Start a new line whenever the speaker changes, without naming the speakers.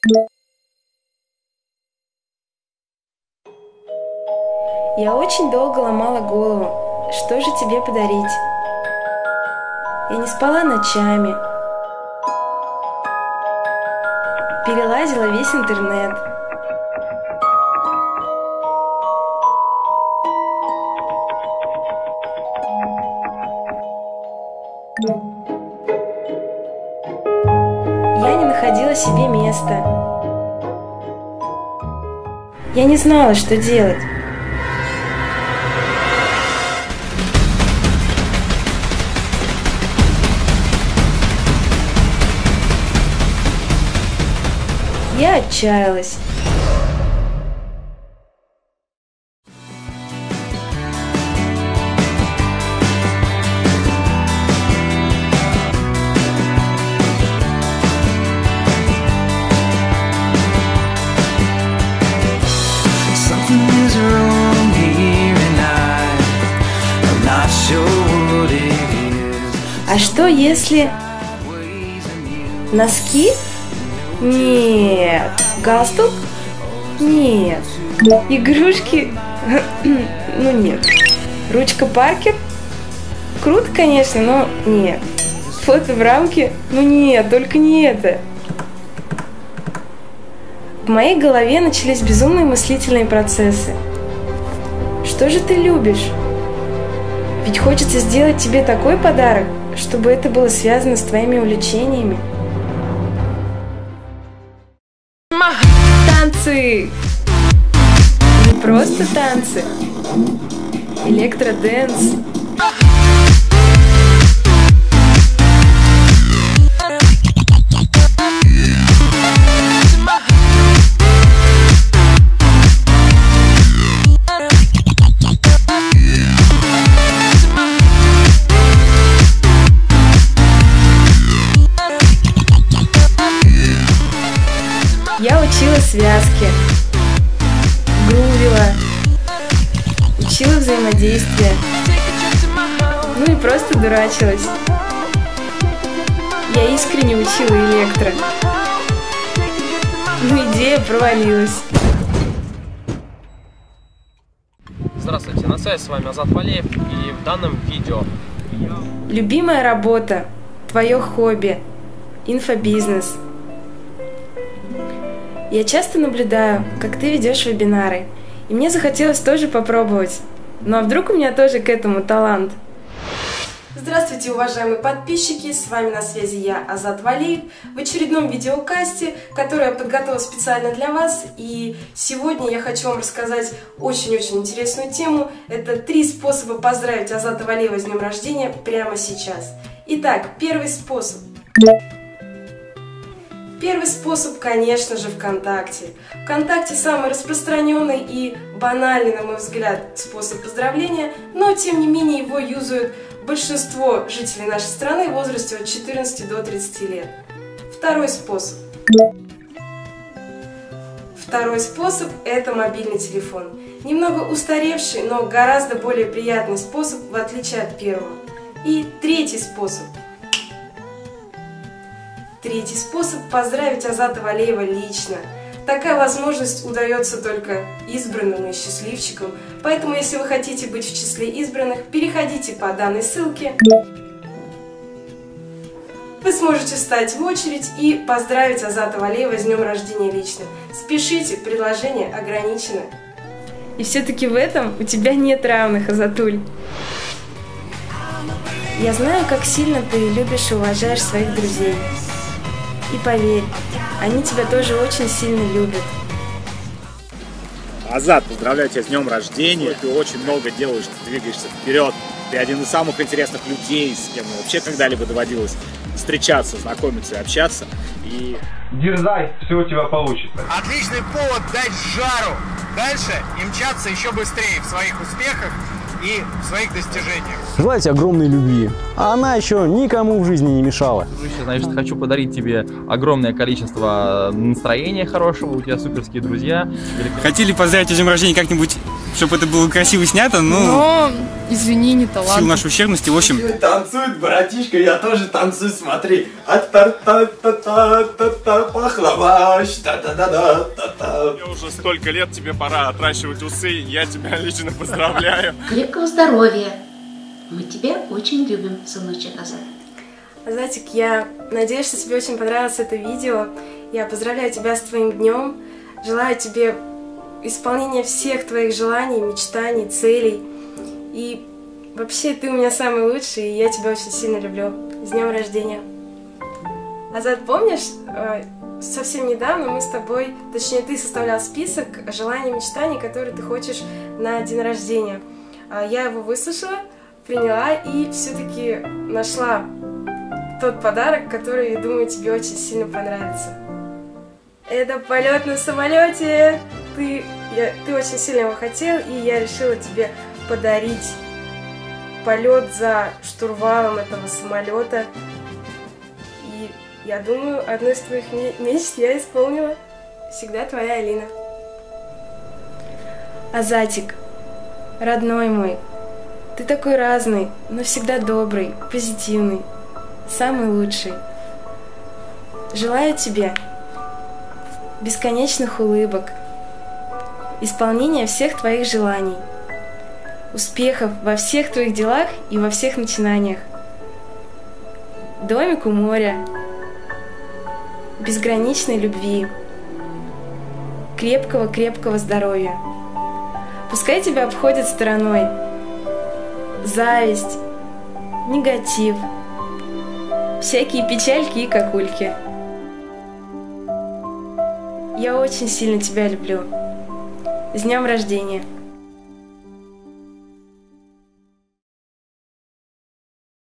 Я очень долго ломала голову, что же тебе подарить. Я не спала ночами, перелазила весь интернет. Я не находила себе места. Я не знала, что делать. Я отчаялась. А что если носки? Нет. Галстук? Нет. Игрушки? Ну нет. Ручка Паркер? Круто, конечно, но нет. Фото в рамке? Ну нет, только не это. В моей голове начались безумные мыслительные процессы. Что же ты любишь? Ведь хочется сделать тебе такой подарок, чтобы это было связано с твоими увлечениями. Танцы! Не просто танцы. Электродэнс. Я учила связки, грувила, учила взаимодействие, ну и просто дурачилась. Я искренне учила электро, но идея провалилась.
Здравствуйте, на связи с вами Азат Валеев, и в данном видео...
Любимая работа, твое хобби, инфобизнес. Я часто наблюдаю, как ты ведешь вебинары, и мне захотелось тоже попробовать. Ну а вдруг у меня тоже к этому талант? Здравствуйте, уважаемые подписчики, с вами на связи я, Азат Валеев, в очередном видеокасте, который я подготовила специально для вас. И сегодня я хочу вам рассказать очень-очень интересную тему. Это 3 способа поздравить Азата Валеева с днем рождения прямо сейчас. Итак, первый способ. Первый способ, конечно же, ВКонтакте. ВКонтакте самый распространенный и банальный, на мой взгляд, способ поздравления, но, тем не менее, его юзают большинство жителей нашей страны в возрасте от 14 до 30 лет. Второй способ. Второй способ – это мобильный телефон. Немного устаревший, но гораздо более приятный способ, в отличие от первого. И третий способ. Третий способ – поздравить Азата Валеева лично. Такая возможность удается только избранным и счастливчикам, поэтому если вы хотите быть в числе избранных, переходите по данной ссылке. Вы сможете встать в очередь и поздравить Азата Валеева с днем рождения лично. Спешите, предложение ограничено. И все-таки в этом у тебя нет равных, Азатуль. Я знаю, как сильно ты любишь и уважаешь своих друзей. И поверь, они тебя тоже очень сильно любят.
Азат, поздравляю тебя с днем рождения. Ты очень много делаешь, ты двигаешься вперед. Ты один из самых интересных людей, с кем вообще когда-либо доводилось встречаться, знакомиться и общаться. И...
Дерзай, все у тебя получится.
Отличный повод дать жару дальше и мчаться еще быстрее в своих успехах и в своих достижениях.
Желаю тебе огромной любви, а она еще никому в жизни не мешала.
Значит, хочу подарить тебе огромное количество настроения хорошего, у тебя суперские друзья.
Хотели поздравить с днем рождения как-нибудь, чтобы это было красиво снято, но
извини, не талант.
В силу нашей ущербности, в общем...
Танцует, братишка, я тоже танцую, смотри. А-та-та-та-та-та-та, пахлава, та-та-та-та-та-та.
Мне уже столько лет, тебе пора отращивать усы, я тебя лично поздравляю.
Крепкого здоровья. Мы тебя очень любим, сыночек Азат.
Азатик, я надеюсь, что тебе очень понравилось это видео. Я поздравляю тебя с твоим днем. Желаю тебе исполнения всех твоих желаний, мечтаний, целей. И вообще ты у меня самый лучший, и я тебя очень сильно люблю. С днем рождения. Азат, помнишь, совсем недавно мы с тобой, точнее ты составлял список желаний, мечтаний, которые ты хочешь на день рождения. Я его выслушала, приняла и все-таки нашла тот подарок, который, я думаю, тебе очень сильно понравится. Это полет на самолете. Ты очень сильно его хотел, и я решила тебе подарить полет за штурвалом этого самолета. И я думаю, одну из твоих мечт я исполнила. Всегда твоя Алина. Азатик, родной мой, ты такой разный, но всегда добрый, позитивный, самый лучший. Желаю тебе бесконечных улыбок, исполнения всех твоих желаний, успехов во всех твоих делах и во всех начинаниях, домик у моря, безграничной любви, крепкого-крепкого здоровья. Пускай тебя обходят стороной зависть, негатив, всякие печальки и какульки. Я очень сильно тебя люблю. С днем рождения!